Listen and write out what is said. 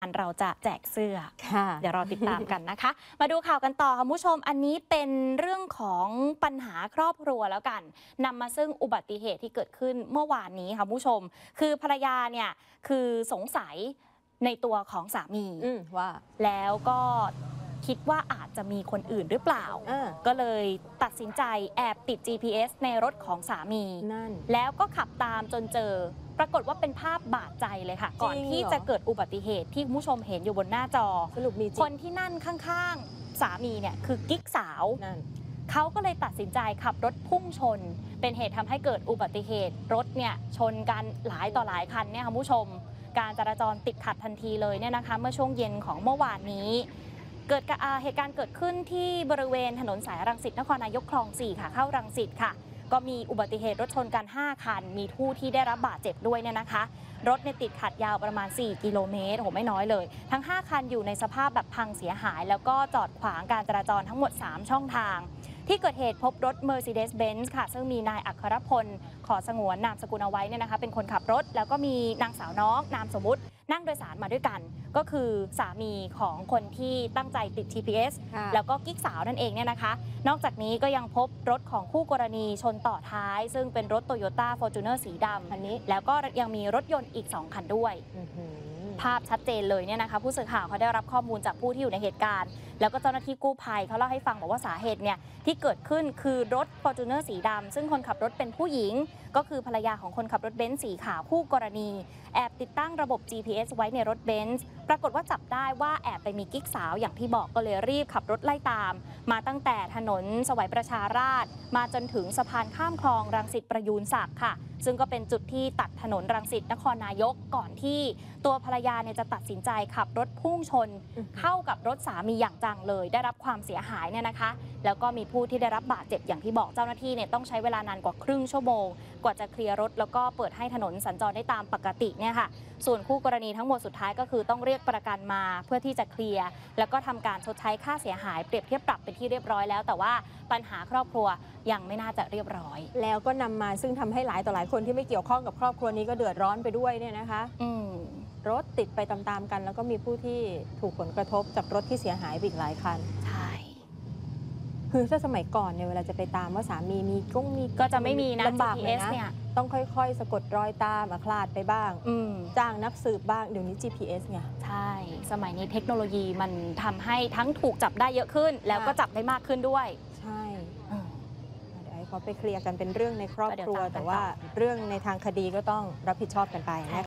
เราจะแจกเสื้อเดี๋ยวรอติดตามกันนะคะ มาดูข่าวกันต่อค่ะคุณผู้ชมอันนี้เป็นเรื่องของปัญหาครอบครัวแล้วกันนำมาซึ่งอุบัติเหตุที่เกิดขึ้นเมื่อวานนี้ค่ะคุณผู้ชมคือภรรยาเนี่ยคือสงสัยในตัวของสามีว่าแล้วก็คิดว่าอาจจะมีคนอื่นหรือเปล่าก็เลยตัดสินใจแอบติด GPS ในรถของสามีแล้วก็ขับตามจนเจอปรากฏว่าเป็นภาพบาดใจเลยค่ะก่อนที่จะเกิดอุบัติเหตุที่คุณผู้ชมเห็นอยู่บนหน้าจอสรุปมีคนที่นั่นข้างๆสามีเนี่ยคือกิ๊กสาวเขาก็เลยตัดสินใจขับรถพุ่งชนเป็นเหตุทำให้เกิดอุบัติเหตุรถเนี่ยชนกันหลายต่อหลายคันเนี่ยค่ะคุณผู้ชมการจราจรติดขัดทันทีเลยเนี่ยนะคะเมื่อช่วงเย็นของเมื่อวานนี้เกิดเหตุการณ์เกิดขึ้นที่บริเวณถนนสายรังสิตนครนายกคลอง 4 ค่ะเข้ารังสิตค่ะก็มีอุบัติเหตุรถชนกัน5คันมีผู้ที่ได้รับบาดเจ็บด้วยเนี่ยนะคะรถติดขัดยาวประมาณ4กิโลเมตรโหไม่น้อยเลยทั้ง5คันอยู่ในสภาพแบบพังเสียหายแล้วก็จอดขวางการจราจรทั้งหมด3ช่องทางที่เกิดเหตุพบรถ Mercedes-Benz ค่ะซึ่งมีนายอัครพลขอสงวนนามสกุลเอาไว้เนี่ยนะคะเป็นคนขับรถแล้วก็มีนางสาวน้องนามสมมุตินั่งโดยสารมาด้วยกันก็คือสามีของคนที่ตั้งใจติด GPS แล้วก็กิ๊กสาวนั่นเองเนี่ยนะคะนอกจากนี้ก็ยังพบรถของคู่กรณีชนต่อท้ายซึ่งเป็นรถ Toyota Fortuner สีดำอันนี้แล้วก็ยังมีรถยนต์อีก2คันด้วยภาพชัดเจนเลยเนี่ยนะคะผู้สื่อข่าวเขาได้รับข้อมูลจากผู้ที่อยู่ในเหตุการณ์แล้วก็เจ้าหน้าที่กู้ภัยเขาเล่าให้ฟังบอกว่าสาเหตุเนี่ยที่เกิดขึ้นคือรถ Fortuner สีดำซึ่งคนขับรถเป็นผู้หญิงก็คือภรรยาของคนขับรถเบนซ์สีขาวคู่กรณีแอบติดตั้งระบบ GPS ไว้ในรถเบนซ์ปรากฏว่าจับได้ว่าแอบไปมีกิ๊กสาวอย่างที่บอกก็เลยรีบขับรถไล่ตามมาตั้งแต่ถนนสวัยประชาราษฎร์มาจนถึงสะพานข้ามคลองรังสิตประยูรศักดิ์ค่ะซึ่งก็เป็นจุดที่ตัดถนนรังสิตนครนายกก่อนที่ตัวภรรยาเนี่ยจะตัดสินใจขับรถพุ่งชนเข้ากับรถสามีอย่างจังเลยได้รับความเสียหายเนี่ยนะคะแล้วก็มีผู้ที่ได้รับบาดเจ็บอย่างที่บอกเจ้าหน้าที่เนี่ยต้องใช้เวลานานกว่าครึ่งชั่วโมงกว่าจะเคลียร์รถแล้วก็เปิดให้ถนนสัญจรได้ตามปกติเนี่ยค่ะส่วนคู่กรณีทั้งหมดสุดท้ายก็คือต้องเรียกประกันมาเพื่อที่จะเคลียร์แล้วก็ทำการชดใช้ค่าเสียหายเปรียบเทียบปรับเป็นที่เรียบร้อยแล้วแต่ว่าปัญหาครอบครัวยังไม่น่าจะเรียบร้อยแล้วก็นำมาซึ่งทำให้หลายต่อหลายคนที่ไม่เกี่ยวข้องกับครอบครัวนี้ก็เดือดร้อนไปด้วยเนี่ยนะคะรถติดไปตามๆกันแล้วก็มีผู้ที่ถูกผลกระทบจากรถที่เสียหายอีกหลายคันใช่คือถ้าสมัยก่อนเนี่ยเวลาจะไปตามว่าสามีมีก็จะไม่มีนะลำบากเลยนะต้องค่อยๆสะกดรอยตามคลาดไปบ้างจ้างนักสืบบ้างเดี๋ยวนี้ GPS ไงใช่สมัยนี้เทคโนโลยีมันทำให้ทั้งถูกจับได้เยอะขึ้นแล้วก็จับได้มากขึ้นด้วยใช่เดี๋ยวให้เขาไปเคลียร์กันเป็นเรื่องในครอบครัวแต่ว่าเรื่องในทางคดีก็ต้องรับผิดชอบกันไปนะคะ